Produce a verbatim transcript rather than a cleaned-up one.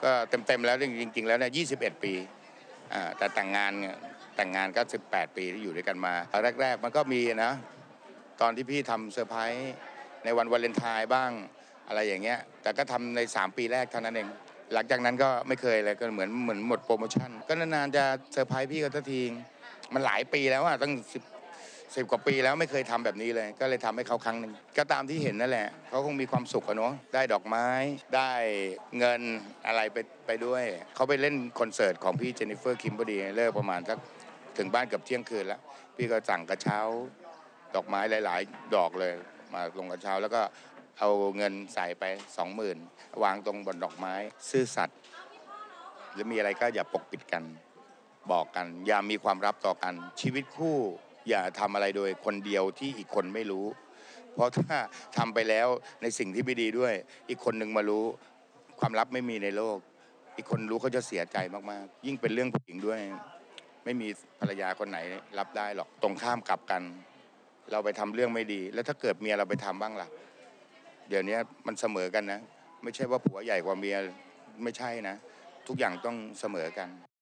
ก็เต็มๆแล้วจริงๆแล้วเนี่ยยี่สิบเอ็ดปีอ่าแต่แต่งงานเนี่ยแต่งงานก็สิบแปดปีที่อยู่ด้วยกันมาแรกๆมันก็มีนะตอนที่พี่ทำเซอร์ไพรส์ในวันวาเลนไทน์บ้างอะไรอย่างเงี้ยแต่ก็ทำในสามปีแรกเท่านั้นเองหลังจากนั้นก็ไม่เคยเลยก็เหมือนเหมือนหมดโปรโมชั่นก็นานๆจะเซอร์ไพรส์พี่ก็ทันทีมันหลายปีแล้วอะตั้งสิบสิบกว่าปีแล้วไม่เคยทำแบบนี้เลยก็เลยทำให้เขาครั้งหนึ่งก็ตามที่เห็นนั่นแหละเขาคงมีความสุขอะเนาะได้ดอกไม้ได้เงินอะไรไปไปด้วยเขาไปเล่นคอนเสิร์ตของพี่เจนนิเฟอร์คิมพอดีเลิกประมาณสักถึงบ้านเกือบเที่ยงคืนแล้วพี่ก็สั่งกระเช้าดอกไม้หลายๆดอกเลยมาลงกระเช้าแล้วก็เอาเงินใส่ไปสองหมื่นวางตรงบนดอกไม้ซื่อสัตย์หรือมีอะไรก็อย่าปกปิดกันบอกกันอย่ามีความลับต่อกันชีวิตคู่อย่าทำอะไรโดยคนเดียวที่อีกคนไม่รู้เพราะถ้าทำไปแล้วในสิ่งที่ไม่ดีด้วยอีกคนหนึ่งมารู้ความลับไม่มีในโลกอีกคนรู้เขาจะเสียใจมากๆยิ่งเป็นเรื่องผู้หญิงด้วยไม่มีภรรยาคนไหนรับได้หรอกตรงข้ามกลับกันเราไปทำเรื่องไม่ดีแล้วถ้าเกิดเมียเราไปทำบ้างล่ะเดี๋ยวนี้มันเสมอกันนะไม่ใช่ว่าผัวใหญ่กว่าเมียไม่ใช่นะทุกอย่างต้องเสมอกัน